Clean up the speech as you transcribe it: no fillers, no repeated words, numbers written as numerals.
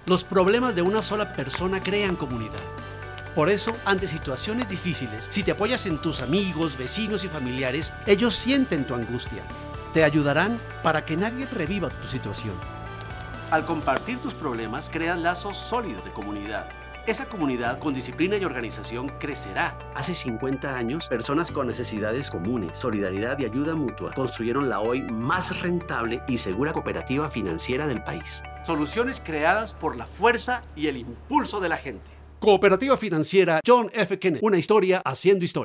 Los problemas de una sola persona crean comunidad. Por eso, ante situaciones difíciles, si te apoyas en tus amigos, vecinos y familiares, ellos sienten tu angustia. Te ayudarán para que nadie reviva tu situación. Al compartir tus problemas, creas lazos sólidos de comunidad. Esa comunidad con disciplina y organización crecerá. Hace 50 años, personas con necesidades comunes, solidaridad y ayuda mutua construyeron la hoy más rentable y segura cooperativa financiera del país. Soluciones creadas por la fuerza y el impulso de la gente. Cooperativa Financiera John F. Kennedy. Una historia haciendo historia.